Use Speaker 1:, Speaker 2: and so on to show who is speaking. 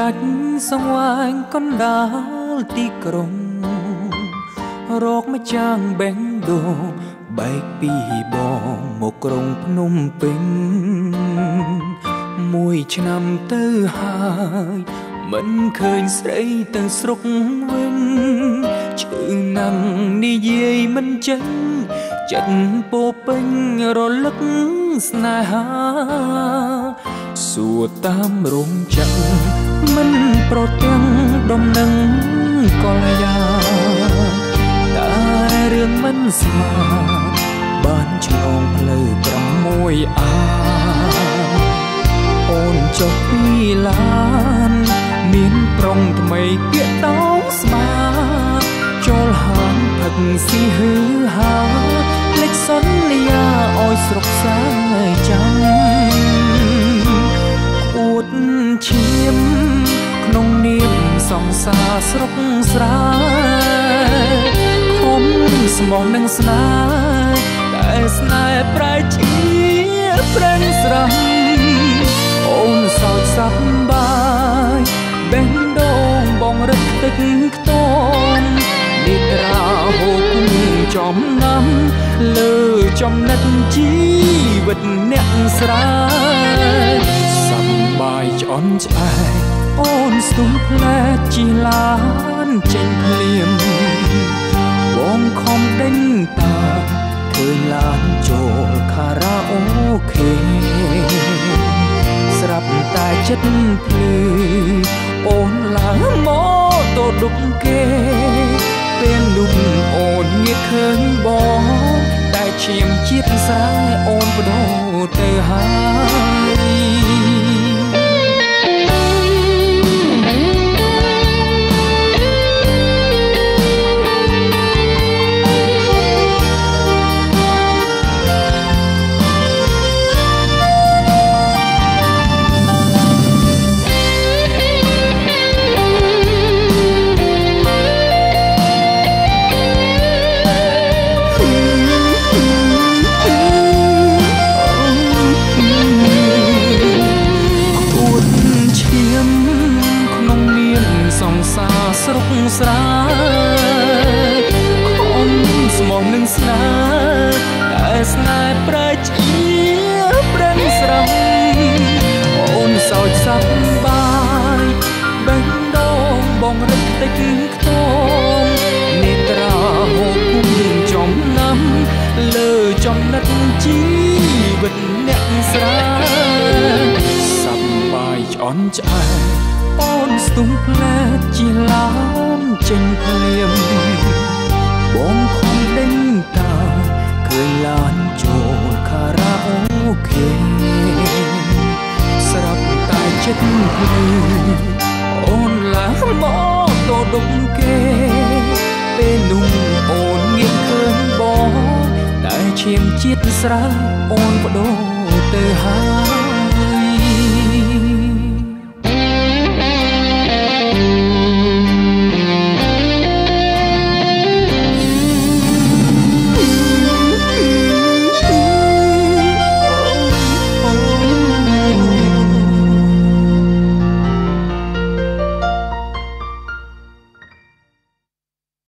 Speaker 1: ដាច់សង្វាញកណ្ដាលទីក្រុងរកម្ចាំងបេងដូងបែកពីបងមកក្រុងភ្នំពេញមួយឆ្នាំទៅហើយមិនឃើញស្រីទៅស្រុកវិញឈឺណាំនិយាយមិនចេញចិត្តពោពេញរលឹកស្នេហាសួរតាមរោងចក្រមិនប្រទាំងដំណឹងកលយាតែរឿងមិនស្មើបានឆ្លងផ្លូវ6អាអូនចុះពីឡានមានប្រុងថ្មីពាក្យតោងស្មាចូលហានផឹកស៊ីហឺហាលេចសន្យាឲ្យស្រុកសាយចាំអួតឈាមក្នុងនាមសង្សារស្រុកស្រែខំស្មោះនឹងស្នេហ៍តែស្នេហ៍ប្រែជាប្រេងស្រស់អូនសោកសប្បាយបេះដូងបងរឹកទឹកខ្ទមនិទ្រាហូបចំណាំលើចំណិតជីវិតអ្នកស្រែសប្បាយឆ្អន់ឆ្អែតអូនស្ទុំផ្លែជិះឡានចេញភ្លៀមបងខំដេញតាឃើញឡានចូលខារ៉ាអូខេស្រាប់តែចិត្តភ្លឺអូនឡើងមកទៅដុកគេពេលនោះអូនងាកឃើញបងតែឈាមជាតិស្រែអូនបដូរទៅហើយស្រុកស្រែខំស្មោះនឹងស្នេហ៍តែស្នេហ៍ប្រែជាប្រេងស្រស់អូនសោកសប្បាយបេះដូងបងរឹកទឹកខ្ទមនេត្រាហូបចំណាំលើចំណិតជីវិតអ្នកស្រែសប្បាយឆ្អន់ឆ្អែតអូនស្ទុំផ្លែជាឡានចេញភ្លៀមបងខំដេញតាឃើញឡានចូលខារ៉ាអូខេស្រាប់តែចិត្តភ្លឺអូនឡើងមកទៅដុំគេពេលនោះអូនងាកឃើញបងតែឈាមជាតិស្រែអូនបដូរទៅហើយ